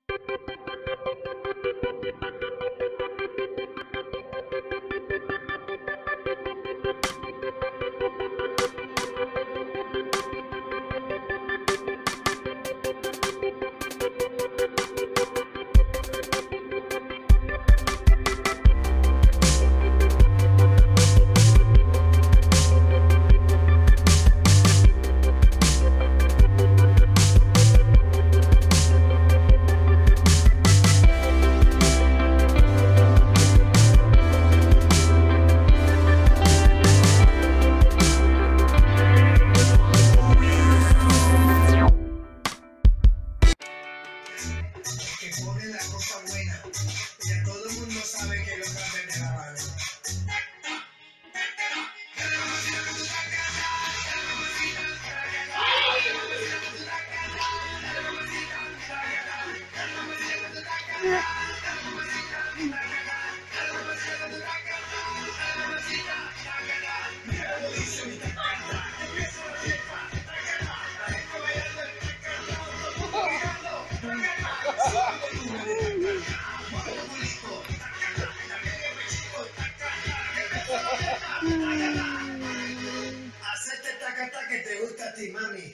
Hacete taca taca que te gusta a ti, mami.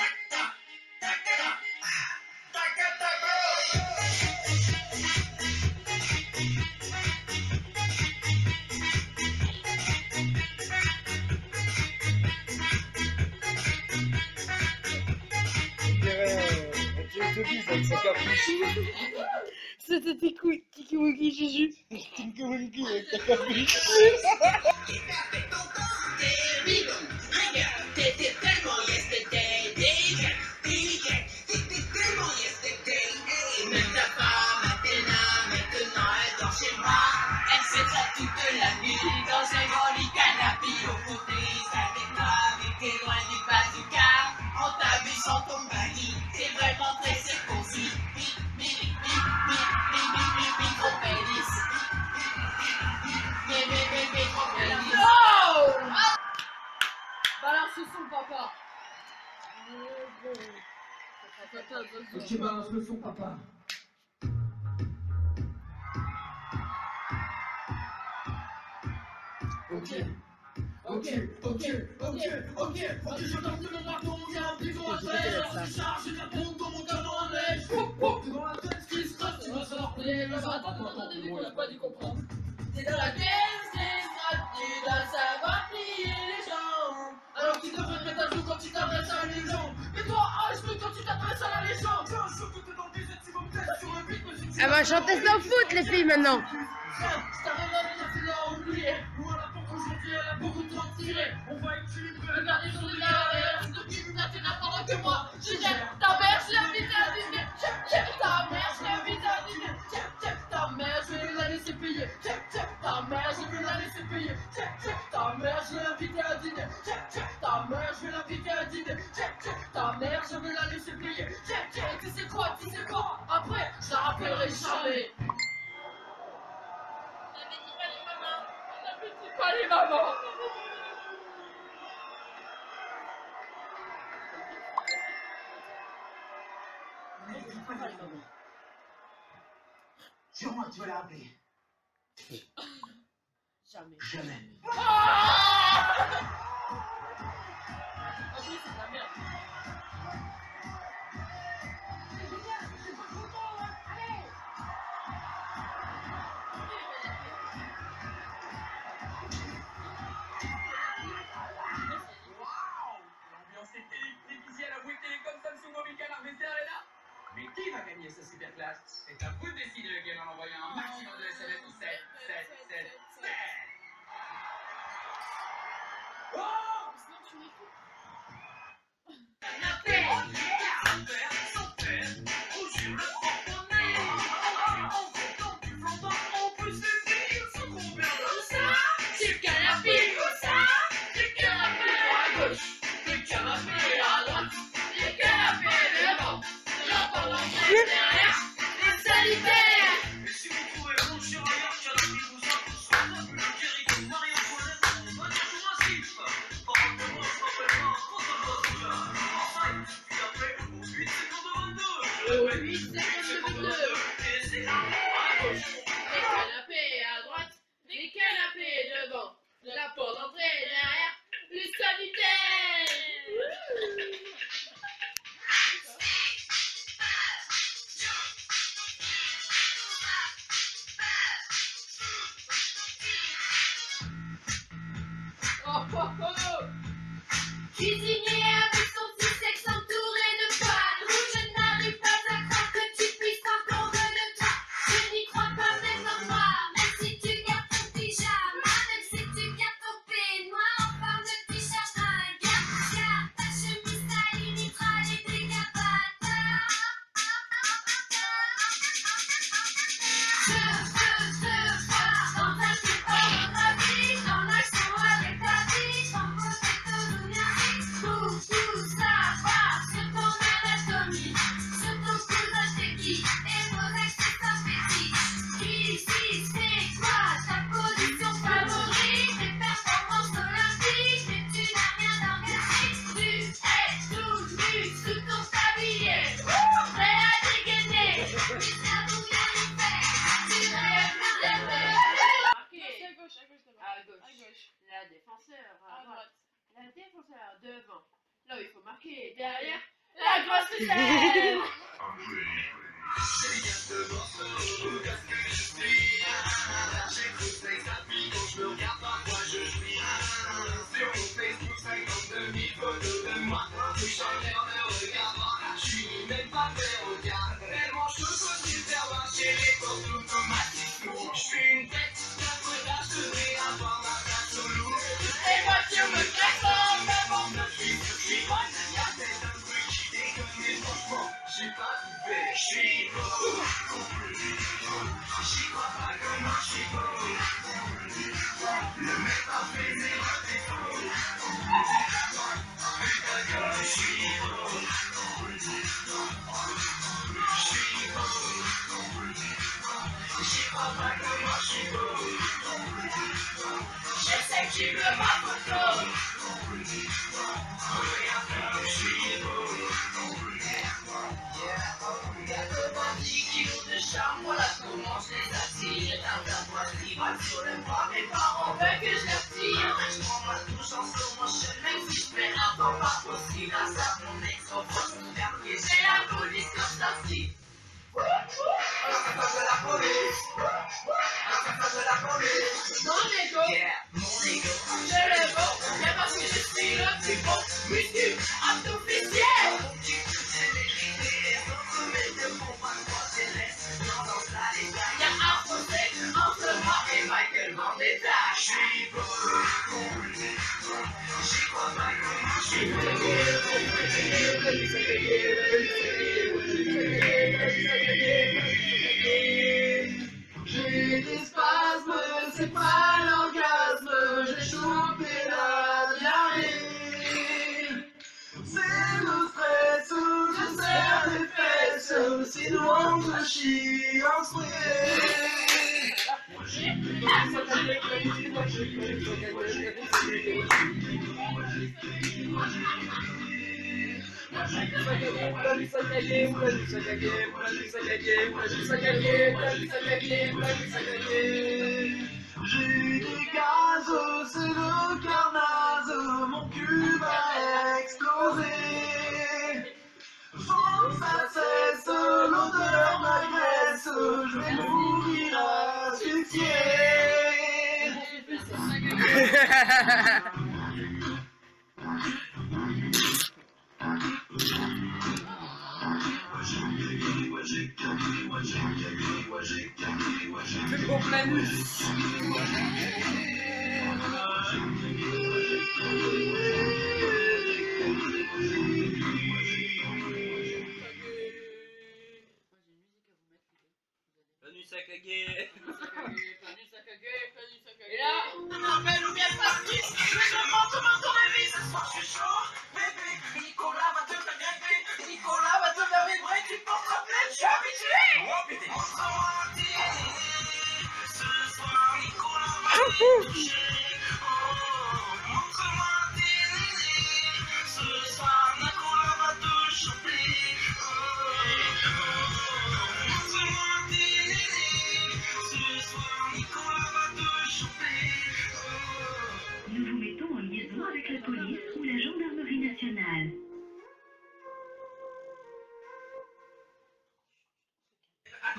C'était Tiki Wiki Juju. Tiki Wiki avec ta capuche. T'étais tellement yesterday, t'étais tellement yesterday. Et même ta femme, maintenant elle dort chez moi. Elle fait ça toute la nuit dans un grand lit canapé au côté. Avec toi, mais t'es loin du bazooka. On t'a vu sans ton mari, c'est vraiment très cosy. Micro pénis. Micro pénis. Oh! Balance le son, papa. Ok, balance le son, papa. Ok, je tente le marteau, il y a un petit con à faire. Je charge, je t'approuve dans mon canon à neige. Dans la tête, ce qui se passe, tu vas sortir. Attends, début, on n'a pas dû comprendre. T'es dans la caisse, tu dois savoir plier les jambes. Alors tu devrais te mettre à jour quand tu t'adresses à la légende. Mais toi, H, quand tu t'adresses à la légende. Tiens, je que t'es dans le désert, tu vas me tester sur un beat, mais si tu... Elle va chanter sans foot, les filles, maintenant. Tiens, je t'arrête là, mais tu l'as oublié. Nous, on a pour aujourd'hui, elle a beaucoup de temps de tirer. On va équilibrer. Regardez sur les gars, depuis que tu n'attends que moi. Je jette ta mère, je l'invite à dîner. Check ta mère, je l'invite à dîner. Check ta mère, je vais la laisser payer. Check ta mère, je vais la laisser payer. Check ta mère, je vais l'inviter à dîner. Check ta mère, je vais l'inviter à dîner. Check ta mère, je vais la laisser payer. Check, tu sais quoi, après, je la rappellerai jamais. Pas les mamans. Jure-moi que tu vas la rappeler. Jamais. Jamais. En plus, c'est de la merde. L'ambiance est électrique ici à la Bouygues Télécom Samsung Mobile Canard VC Arena. Mais qui va gagner ce super clash? C'est à vous de décider le game en envoyant un maximum de SMS au 7 7 7 7. Oh! Sinon, tu m'écoutes. Oui, c'est Les canapés à droite, les canapés devant, la porte d'entrée derrière, les sanitaires. Oh, oh, oh. Cuisinier avec son petit sexe entouré de poils rouges, je n'arrive pas à croire que tu puisses encore de toi. Je n'y crois pas même en moi, même si tu gardes ton pyjama, même si tu gardes ton peignoir, enfin ne t'y cherche pas un gars. Garde ta chemise, ça limitera les dégâts bâtards. Je veux voir dans ta typographie, dans l'action avec ta vie, sans poser de tout savoir sur ton anatomie, sur ton cousin technique et vos accessoires fétiches. Ici, c'est quoi ta position favorite? Tes performances olympiques, mais tu n'as rien d'organique. Tu es tout nu sous ton tablier, prêt à dégainer. Mais ça vous vient de faire, tu rêves de rêver. À gauche, la défenseur à droite, la défenseur devant. Là où il faut marquer derrière, la grosse tête. Les voitures me claquent, même en me je sais que tu veux ma photo. De charme, voilà comment je les attire. Un poil rival sur le bras, mes parents veulent que je les retire. Je prends ma touche en slow motion, même si je fais un temps pas possible. À ça, mon ex-enfant, mon père, j'ai la police comme ça dit. Mon ego, je le vaux, bien parce que je suis le plus beau muscu artificiel. Y'a un fossé entre moi et Michael Vendetta. J'y crois pas comment je suis. J'ai des spasmes, c'est pas l'orgasme, j'ai chopé la diarrhée. C'est le stress, je serre les fesses, sinon je chie en J'ai des gaz, c'est le carnage, mon cul va exploser. Faut que ça cesse, l'odeur m'agresse, je vais mourir asphyxié. Le gros planus. Et là, Belle ou bien partie, je demande comment ton réveil ce soir, je suis chaud. Bébé, Nicolas va te faire grimper, Nicolas va te faire vibrer, tu portes la plainte, je suis habitué. Montre-moi un dîner, ce soir Nicolas va te toucher. Montre-moi un dîner, ce soir Nicolas va te choper.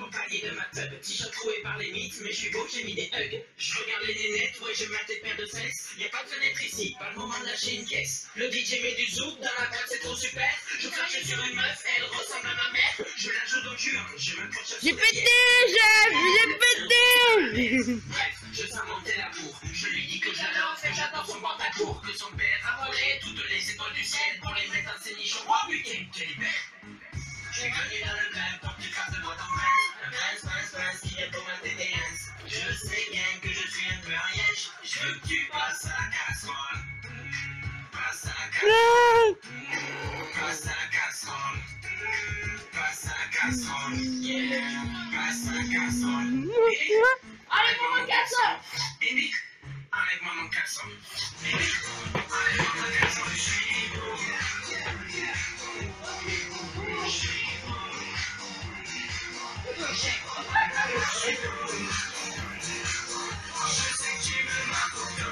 le palier de ma tub. T-shirt troué par les mythes, mais je suis beau, j'ai mis des hugs. Je regarde les nénettes, ouais, je mate des paires de fesses. Y'a pas de fenêtre ici, pas le moment de lâcher une caisse. Le DJ met du zouk dans la boîte, c'est trop super. Je crache sur une meuf, elle ressemble à ma mère. Je la joue au cul, je me proche. J'ai pété, chef, j'ai pété. Bref, je sens monter la bourre. Je lui dis que je l'offre et j'adore son pantacourt. Que son père a volé toutes les étoiles du ciel pour les mettre dans ses nichons. Oh putain, quelle bête! Je suis connu dans le club pour que tu fasses de moi ton prince. Un prince qui est pour ma TDS. Je sais bien que je suis un peu rien. Je veux que tu passes à la casserole. Passe à la casserole. Passe à la casserole. Passe à la casserole. Yeah. Passe à la casserole. Allez, pour mon casserole. Baby, enlève-moi mon caleçon. Baby, enlève-moi mon caleçon. Je suis beau. Je sais que tu veux ma photo.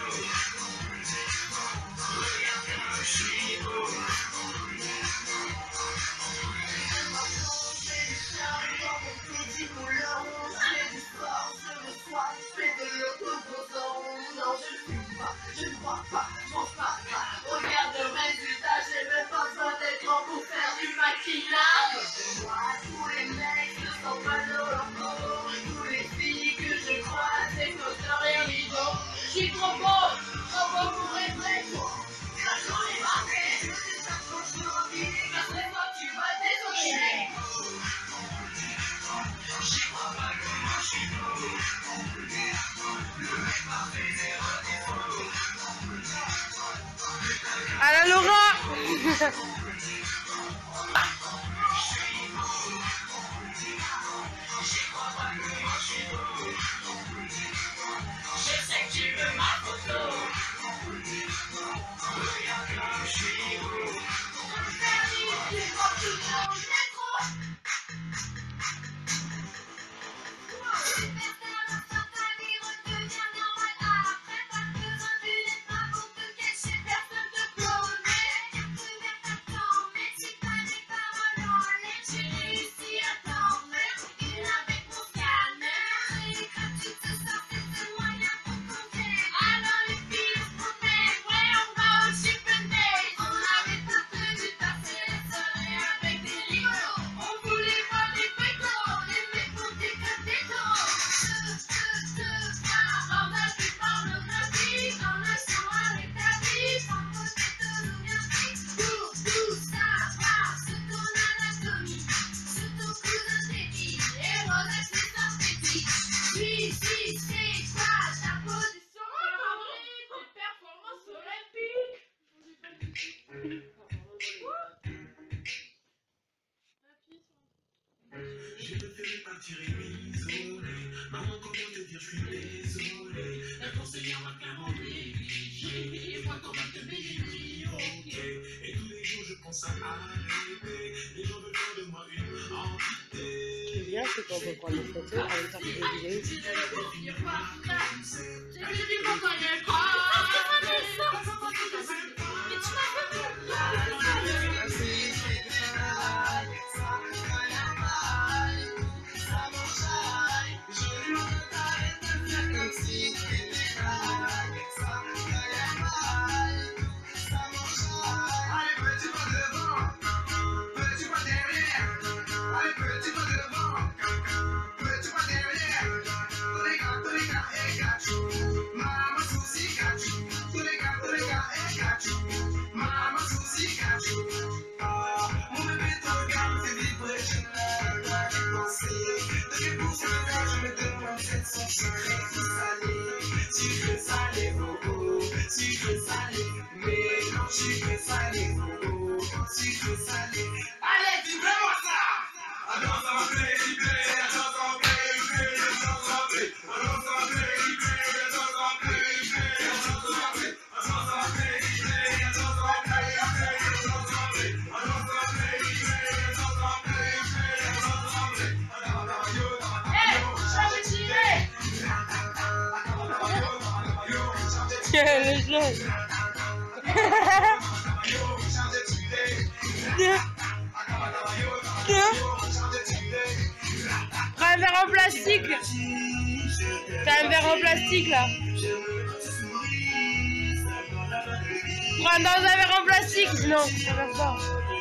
Regarde comment je suis beau. Regarde le résultat, j'ai même pas besoin d'être grand pour faire du maquillage. Moi, tous les mecs ne sont pas dans leur peau. Tous les filles que je croise, c'est que je rien rideau. Je suis trop beau pour être vrai. Quand j'en ai marqué, je sais pas quand je suis rempli. Quand c'est toi, tu vas désolé. J'y crois pas que moi je suis beau. Le mec parfait zéro défaut. À la Laura. Je sais que tu veux ma photo. Regarde comme je suis beau. Je préférais partir et m'isoler. Maman, comment te dire, je suis désolé. La conseillère m'a clairement négligé. Moi, comment te bénir, ok. Et tous les jours, je pense à arrêter. Les gens veulent faire de moi une entité. Ce qui est bien, c'est qu'on peut prendre des photos en même temps que des vidéos. Allez, dis-moi ça! Le jeu. Prends un verre en plastique. T'as un verre en plastique là. Prends dans un verre en plastique, sinon ça va pas.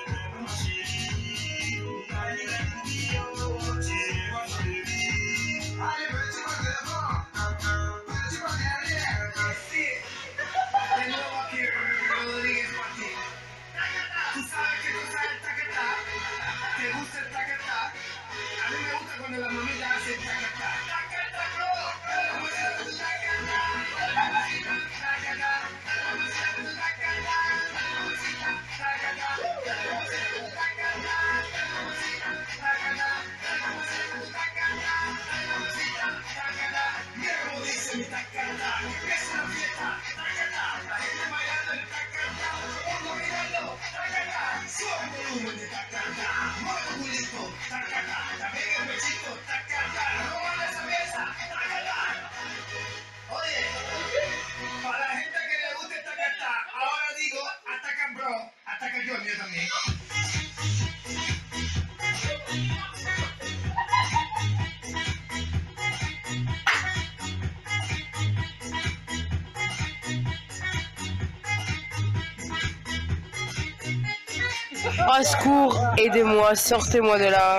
Au secours, aidez-moi, sortez-moi de là.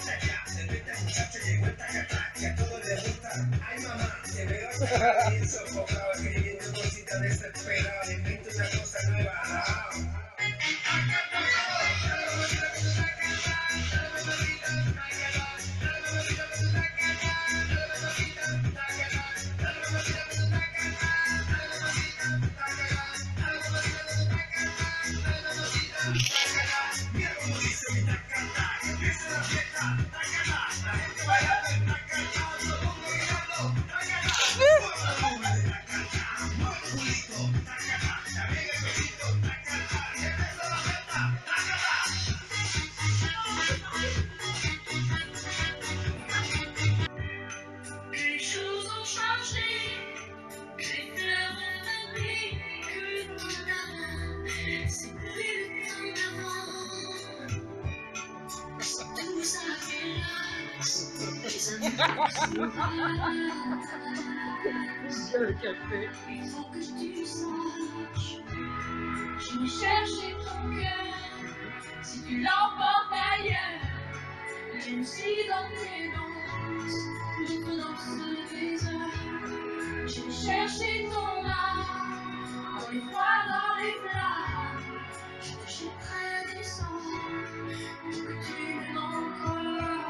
Il faut que tu saches, je vais chercher ton cœur. Si tu l'emportes ailleurs, je me suis dans tes danses, je te danse des heures. Je vais chercher ton âme, dans les froids, dans les flammes. Je te jetterai des sangs, pour que tu m'aimes encore.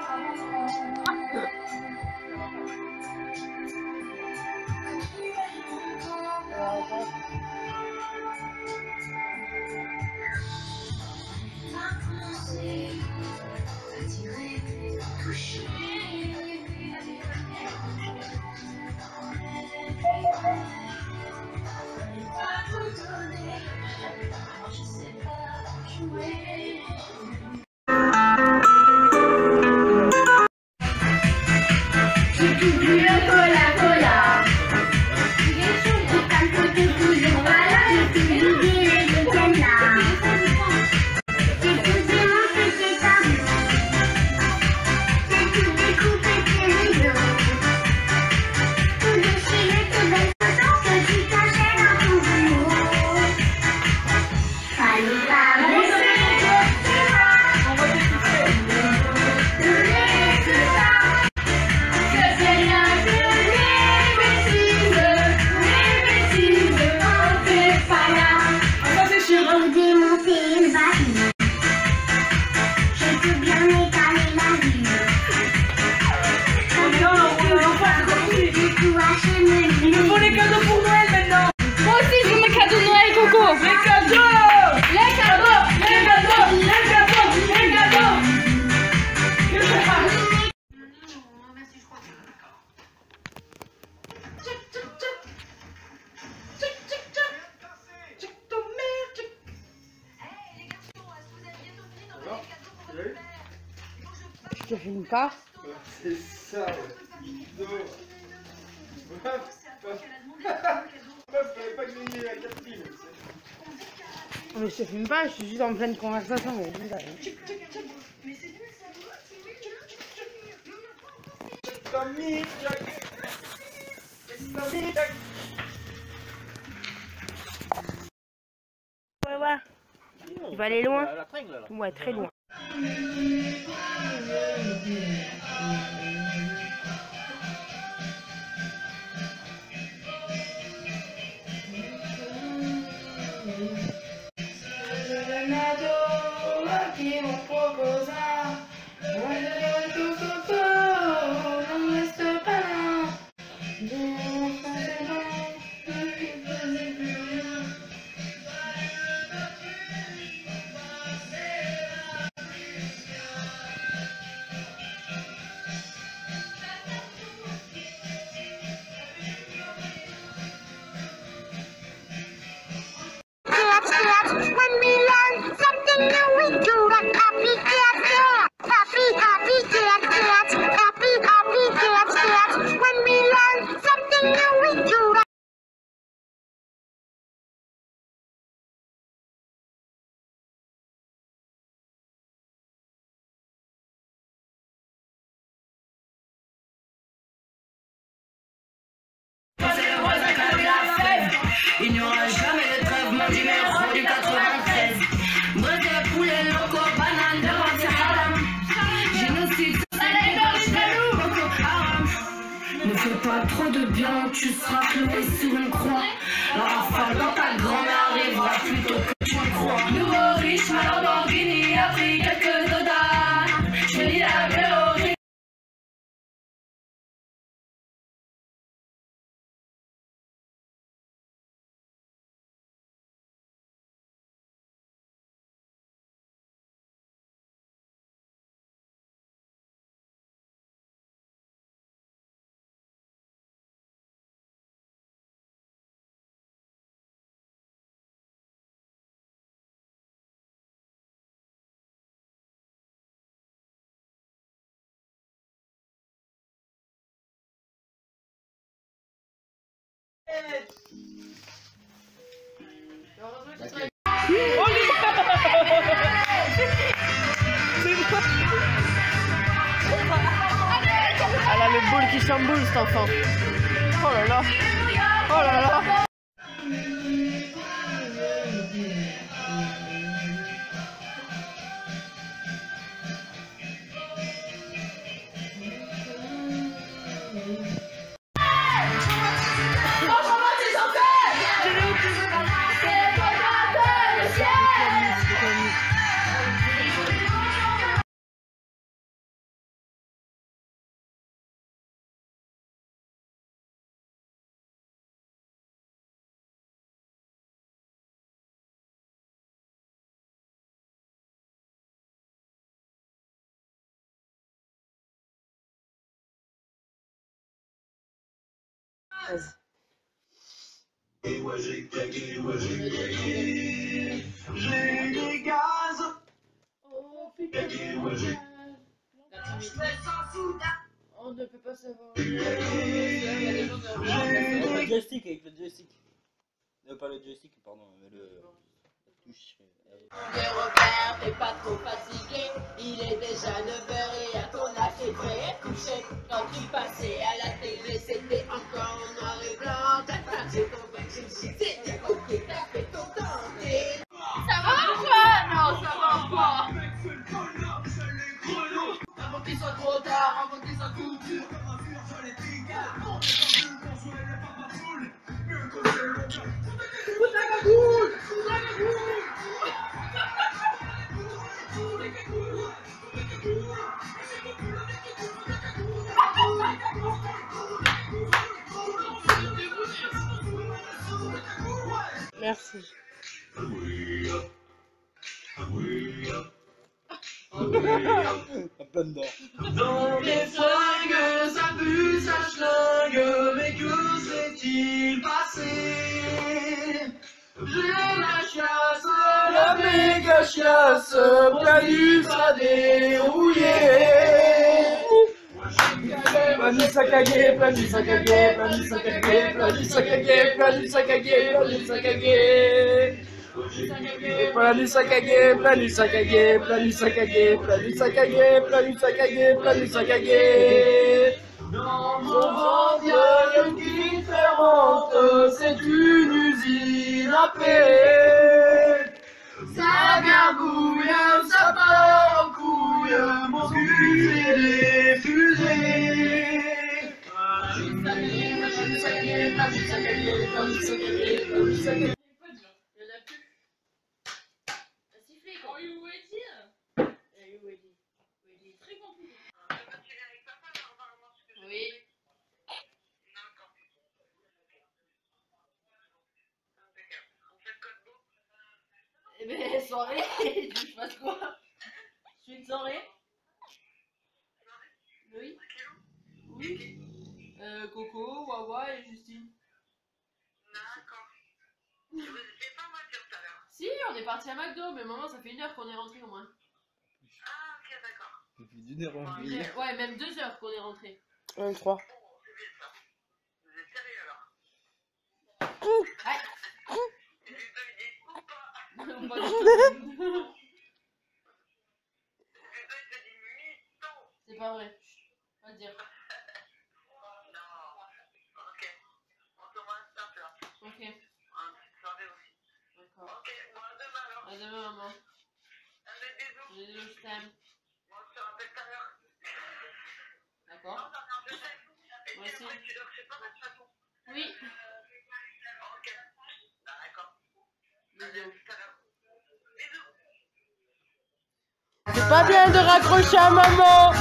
Je te filme pas. C'est ça, ouais. Non. Meuf, fallait pas griller la captive. Mais je te filme pas, je suis juste en pleine conversation. Mais... Ouais, ouais. Il va aller loin. Ouais, très loin. When we learn something new, we do a happy dance, happy dance, happy dance. When we learn something new, we do a Il n'y aura jamais de trêve, mon numéro du 93. Bref de poulet, loco, banane, de haram. Génocide, Boko Haram. Ne fais pas trop de bien, tu seras cloué sur une croix. La rafale dans ta grand-mère arrivera plus tôt que tu le crois. Nouveau riche, ma Lamborghini a pris quelques dollars. Je lis la théorie. Elle a le boule qui chamboule, cet enfant. Oh là là. Oh là là. Et moi j'ai claqué, j'ai des gaz. Oh putain. On ne peut pas savoir. Le joystick avec le joystick. Pas le joystick, pardon, mais la touche. Le repère, t'es pas trop fatigué. Il est déjà 9h et à ton âge t'es prêt à coucher. Quand tu passais à la télé, c'était encore en noir et blanc. T'as passé ton bac, c'était ok, t'as fait ton temps. Ça va pas? Non, ça va pas. Avant qu'il soit trop tard, avant qu'il soit tout dur. Merci. Plein d'or. Dans les flingues, ça pue, ça schlingue, mais que s'est-il passé? J'ai la chasse, la méga chasse, Planus a dérouillé. Planus a cagué, Planus a cagué, Planus a cagué, Planus a cagué, Planus a cagué, Planus a cagué. Planus a cagué, Planus a cagué, Planus a cagué, Planus a cagué, Planus a cagué, Planus a cagué. Dans mon ventre, y a une qui fermente, c'est une usine à paix. Ça gargouille, ça part en couille, mon cul fait des fusées. Oui. Eh ben, soirée, tu veux que je fasse quoi? Je fais une soirée? Oui. Oui. Coco, Wawa et Justine. D'accord. Vous étiez pas en voiture tout à l'heure? Si, on est parti à McDo, mais maman, ça fait 1 heure qu'on est rentré au moins. Ah, ok, d'accord. Depuis 1 heure en vie. Ouais, même 2 heures qu'on est rentré. 23. Oh, c'est bien ça. Vous êtes sérieux alors? Aïe. Et lui, il dit ou pas? Pas du tout. Lui, il te dit mytho. C'est pas vrai. Chut, pas dire. Non. Ok. On se voit un stop là. Ok, Un petite soirée aussi. d'accord. Ok, bon, à demain alors. À demain, maman. Allez, bisous. Bisous, je t'aime. Bon, on se rappelle tout à l'heure. D'accord. Non, non, je t'aime. Et Moi puis aussi. après, tu leur sais pas de toute façon. Oui. Ok. D'accord. Allez, Bisous. à tout à l'heure. Bisous. C'est pas bien de raccrocher à maman.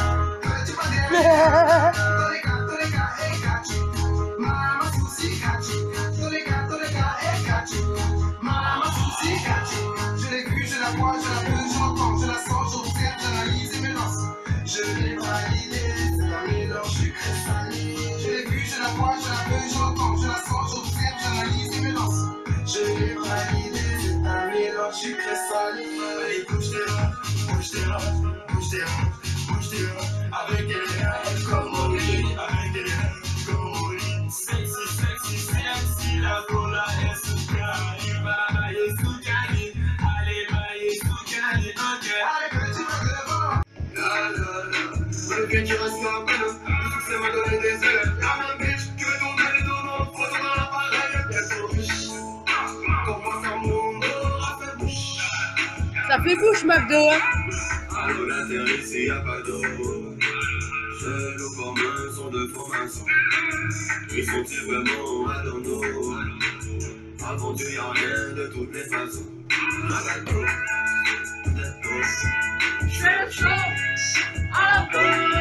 Je l'ai vue, je la vois, je la veux, je l'entends, je la sens, j'observe, j'analyse et me lance. Je l'ai validée, c'est un mélange sucré salé. Je l'ai vue, je la vois, je la veux, je l'entends, je la sens, j'observe, j'analyse et me lance. Je l'ai validée, c'est un mélange sucré salé. Allez, bouge tes reins, bouge tes reins, bouge tes reins, bouge tes reins. Avec des reins comme Molly, avec des reins comme Molly. Sexy, sexy, sexy, la cola est sous cali, baille sous cali. Allez, baille sous cali, ok. Allez, petit peu devant. La la la, le que tu restes comme un peu, c'est m'a donné des ailes. La même bitch que ton mari dans mon photo dans l'appareil. Y'a ton biche, comment ça monte, ça fait bouche. Ça fait bouche, McDo. Hein. Allô, la terre ici, y'a pas d'eau. Seul au commun sont de francs-maçons. Ils sont-ils vraiment à l'eau? Avant Dieu, y'a rien de toutes les façons. Magato, netto. J'fais le show à la poule.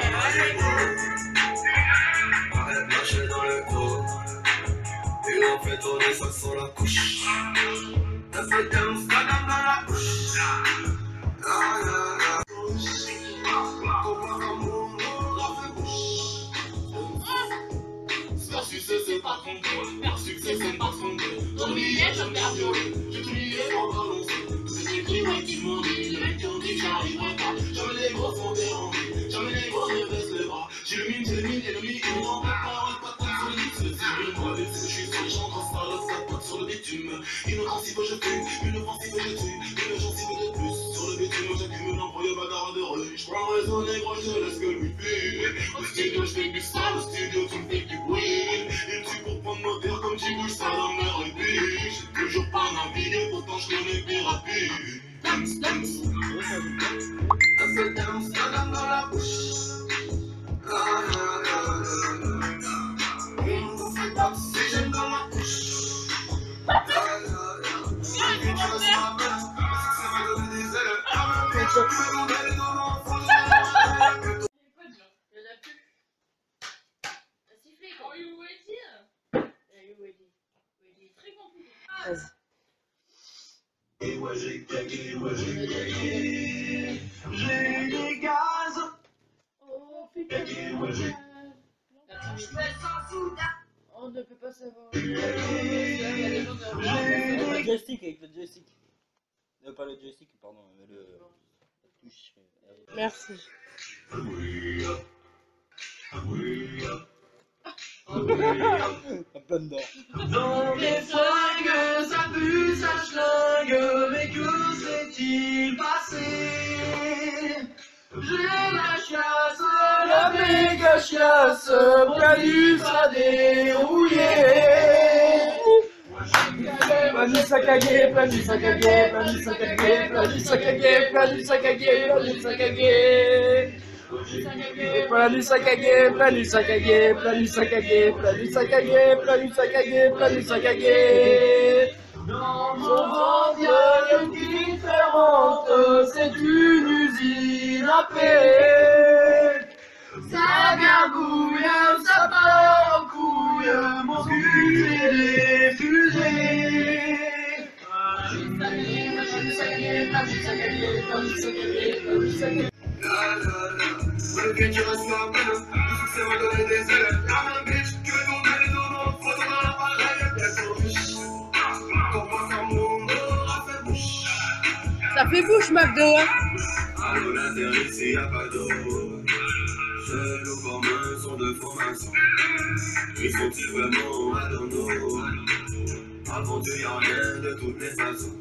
Arrête de marcher dans le haut. Et on fait tourner ça sur la couche. Ça fait danse, madame dans la bouche. La la la. Comment un monde la fait bouche. Faire succès, c'est pas ton tour. Faire succès, c'est pas ton tour. Ton billet, je perds violer. J'ai tout lié en balancé. Tous ces écrivains qui m'ont dit, les mecs qui ont dit que j'arriverai pas. Jamais les gros sont dérangés. Jamais les gros ne baissent les bras. J'illumine, ennemi, ils n'ont pas parole, pas de solide. C'est le moi, c'est que je suis sur les champs, quand ça love, ça pote sur le bitume. Inoffensive, je fume. Une offensive, je tue. Une gencive de plus. Sur le bitume, j'accumule un projet bagarre de rue. J'prends raison, négro, je laisse que lui fume. Au studio, j'fais du sale. Au studio, tu me fais du bruit. Et tu pour prendre mon verre comme tu bouges ça dans le répit. J'ai toujours pas navigué, pourtant je connais plus rapide. Dance, dance. Ça fait dance, madame dans la bouche. La la la la la. Ça fait dance, si j'aime dans ma couche. La la la. Et tu restes ma place. Ça m'a donné des ailes. Ah mais tu me donnes des dans l'enfant. Il y en a plus. T'as sifflé quoi. Vas-y. Très compliqué. Et moi j'ai gagné, j'ai des gaz. Oh putain. Gagné, moi j'ai. On ne peut pas savoir. Le joystick avec le joystick. Pas le joystick, pardon, mais la touche. Merci. La bonne d'or. Dans les fringues, ça pue, ça schlingue, mais que s'est-il passé? J'ai la chasse, la méga chiasse, plein du sera dérouillé. Plein du sac à gué, plein du sac à gué, plein du sac à gué, plein du sac à gué, plein du sac à gué, plein du sac à gué. Plein du sac à gué, plein du sac à gué, plein du sac à gué, plein du sac à gué, plein du sac à gué, plein du sac à gué. Dans mon ventre, une qui fermente, c'est une usine à paix. Ça gargouille, ça part en couille, mon cul est diffusé. Plein du sac à gué, plein du sac à gué, plein du sac à gué, plein du sac à gué. Le but qui reçoit un peu, le succès va donner des ailes. La même bitch que ton belle dodo, faut dans l'appareil. Ça fait bouche, McDo, hein. Allô, la terre ici, y'a pas d'eau. Seuls aux communs sont de formations. Ils sont-ils vraiment à l'honneur? Avant Dieu, y'a rien de toutes les façons.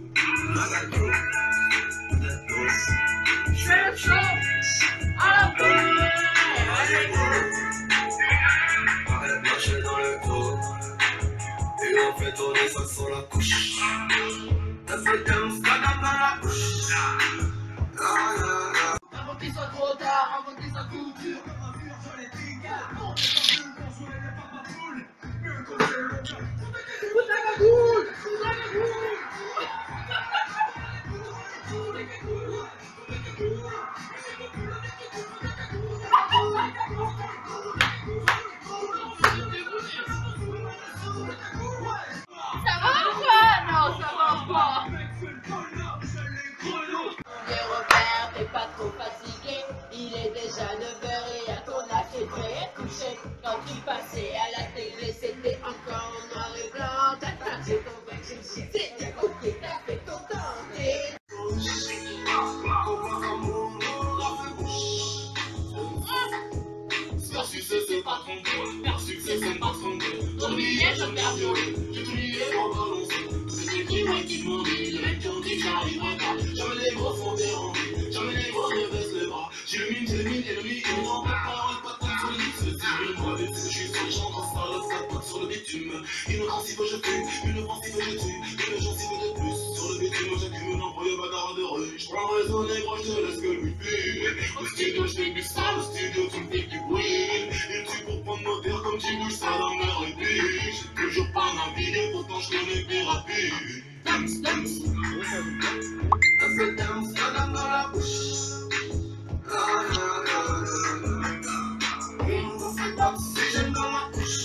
Je fais le show à la paix. Arrête de marcher dans le dos. Et on fait tourner ça sur la couche. Ça fait danse, ça dans la bouche. Avant qu'il soit trop tard, avant qu'il soit tout dur. Ça va pas? Non, ça va pas. Robert, t'es pas trop fatigué. Il est déjà 9h et à ton âge t'es prêt à coucher. Quand tu passais à la télé, c'était encore en noir et blanc. T'as touché ton bec, c'est bien copié, t'as fait ton temps. Faire succès, c'est pas ton goût. Faire succès, c'est pas ton goût. Ton billet, je perds violé. J'ai oublié mon balancier. C'était qui moi qui m'ont dit. Les mecs qui ont dit que j'arriverais pas. Jamais les gros font des envies. Jamais les gros ne baissent les bras. J'ai le mine, et le mine. Ils n'ont pas parole, pas de temps sur le lit. C'est le moi, je suis sur les gens, dans ça, quatre potes sur le bitume. Inoffensif, je tue. Inoffensif, je tue. Une gencive de plus. Sur le bitume, j'accumule un projet bagarre de rue. J'prends un réseau négro, je te laisse que le wifi. Au studio, je fais du sale. Au studio, tu me fais du bruit. Il tue pour prendre mon verre comme tu bouges ça dans mes répits. J'ai toujours pas navigué, pourtant je connais des rapides. Dance, dance. Un peu dance, ça donne dans la bouche. J'aime dans ma couche.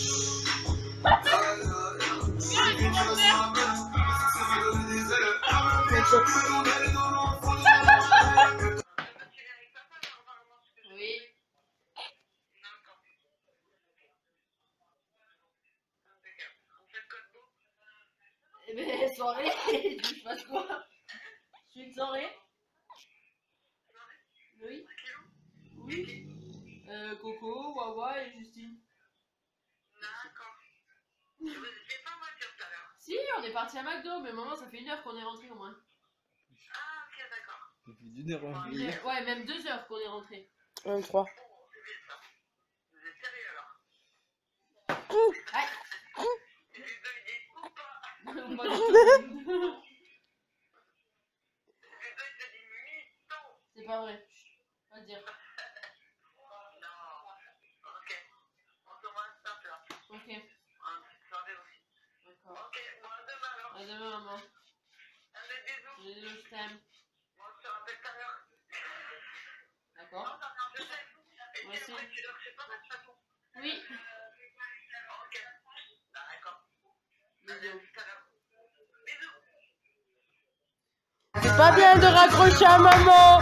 Oui. Eh ben, soirée, je fasse quoi? Je suis une soirée? Oui. Oui. Coco, Wawa et Justine. D'accord. J'ai pas voiture tout à l'heure. Si, on est parti à McDo, mais maman, ça fait 1 heure qu'on est rentré au moins. Ah, ok, d'accord. Ça fait d'une heure en vie. Ouais, même 2 heures qu'on est rentré. 23. C'est bien ça. Vous êtes sérieux alors? Ouais. Les deux, ils disent ou pas? Pas du tout. Les deux, ils te disent mytho. C'est pas vrai. Pas dire. Non. Ok. On se voit tout à l'heure. Ok. Un petit soirée aussi. D'accord. Ok, bon, à demain alors. À demain, maman. Allez, bisous. Bisous, je t'aime. Bon, on se rappelle tout à l'heure. D'accord. Non, je sais. Et Moi puis aussi. après, tu leur sais pas de toute façon. Oui. Ok. D'accord. Allez, Bisous. tout à l'heure. Bisous. C'est pas bien de raccrocher à maman.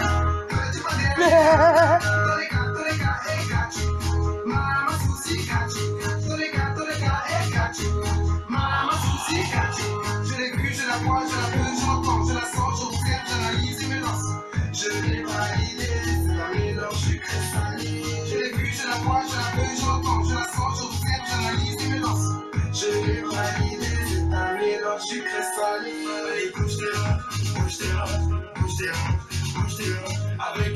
Je l'ai vue, je la vois, je la veux, je l'entends, je la sens, j'observe, j'analyse et me lance. Je l'ai validée, c'est la mélange, je suis cristalline. Je l'ai vue, je la vois, je la veux, je l'entends, je la sens, j'observe, j'analyse et me lance. Je l'ai validée, c'est un mélange, je suis cristalline. Allez, bouge tes hanches, bouge tes hanches, bouge tes hanches, bouge tes hanches. Avec